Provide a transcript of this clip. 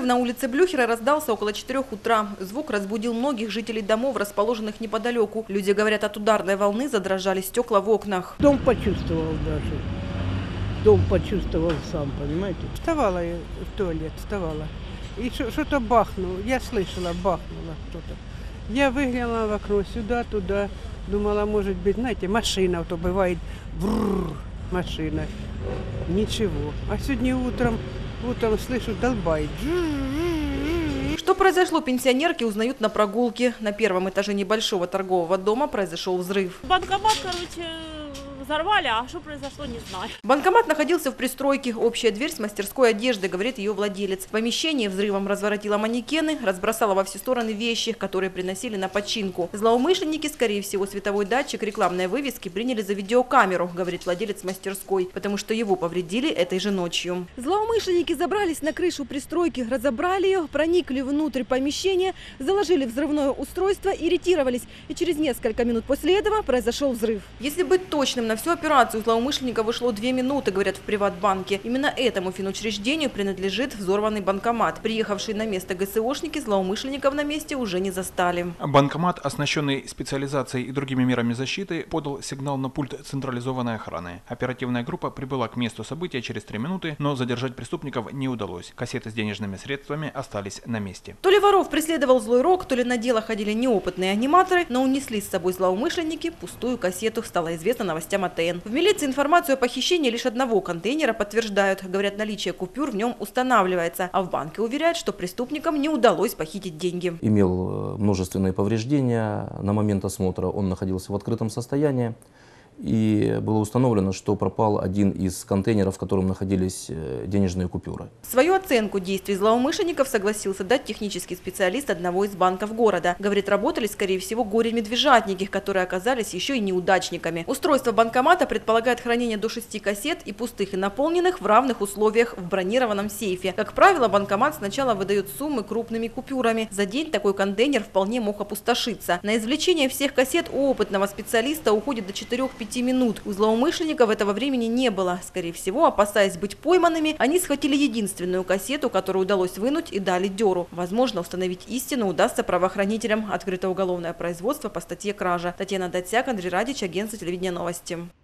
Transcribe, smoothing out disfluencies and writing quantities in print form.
Взрыв на улице Блюхера раздался около 4 утра. Звук разбудил многих жителей домов, расположенных неподалеку. Люди говорят, от ударной волны задрожали стекла в окнах. Дом почувствовал даже. Дом почувствовал сам, понимаете? Вставала я в туалет, вставала. И что-то бахнуло. Я слышала, бахнуло что-то. Я выглянула в окно сюда, туда. Думала, может быть, знаете, машина, то бывает, машина. Ничего. А сегодня утром слышу, долбает. Что произошло, пенсионерки узнают на прогулке. На первом этаже небольшого торгового дома произошел взрыв. Банкомат, взорвали, а что произошло, не знаю. Банкомат находился в пристройке. Общая дверь с мастерской одежды, говорит ее владелец. В помещении взрывом разворотило манекены, разбросало во все стороны вещи, которые приносили на починку. Злоумышленники, скорее всего, световой датчик рекламной вывески приняли за видеокамеру, говорит владелец мастерской, потому что его повредили этой же ночью. Злоумышленники забрались на крышу пристройки, разобрали ее, проникли внутрь помещения, заложили взрывное устройство и ретировались. И через несколько минут после этого произошел взрыв. Если быть точным, на всю операцию злоумышленника вышло 2 минуты, говорят в Приватбанке. Именно этому финучреждению принадлежит взорванный банкомат. Приехавшие на место ГСОшники злоумышленников на месте уже не застали. Банкомат, оснащенный специализацией и другими мерами защиты, подал сигнал на пульт централизованной охраны. Оперативная группа прибыла к месту события через 3 минуты, но задержать преступников не удалось. Кассеты с денежными средствами остались на месте. То ли воров преследовал злой рок, то ли на дело ходили неопытные аниматоры, но унесли с собой злоумышленники пустую кассету, стало известно новостям АТН. В милиции информацию о похищении лишь одного контейнера подтверждают. Говорят, наличие купюр в нем устанавливается. А в банке уверяют, что преступникам не удалось похитить деньги. Имел множественные повреждения. На момент осмотра он находился в открытом состоянии. И было установлено, что пропал один из контейнеров, в котором находились денежные купюры. Свою оценку действий злоумышленников согласился дать технический специалист одного из банков города. Говорит, работали, скорее всего, горе-медвежатники, которые оказались еще и неудачниками. Устройство банкомата предполагает хранение до 6 кассет и пустых, и наполненных в равных условиях в бронированном сейфе. Как правило, банкомат сначала выдает суммы крупными купюрами. За день такой контейнер вполне мог опустошиться. На извлечение всех кассет у опытного специалиста уходит до 4-5 минут. У злоумышленников этого времени не было. Скорее всего, опасаясь быть пойманными, они схватили единственную кассету, которую удалось вынуть, и дали дёру. Возможно, установить истину удастся правоохранителям. Открыто уголовное производство по статье «Кража». Татьяна Датсяк, Андрей Радич, агентство телевидения «Новости».